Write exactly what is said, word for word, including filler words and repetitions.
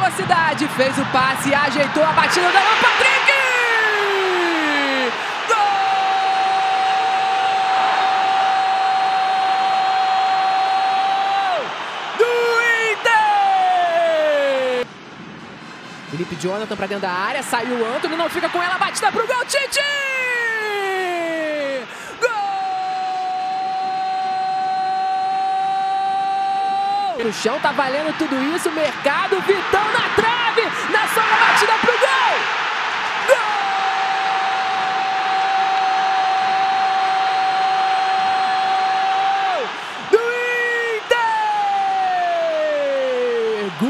velocidade, fez o passe, ajeitou a batida da Alan Patrick! Gol do Inter! Felipe Jonathan pra dentro da área, saiu o Antony, não fica com ela, batida pro gol, Tite! No chão, tá valendo tudo isso, Mercado, Vitão na trave, na sua batida pro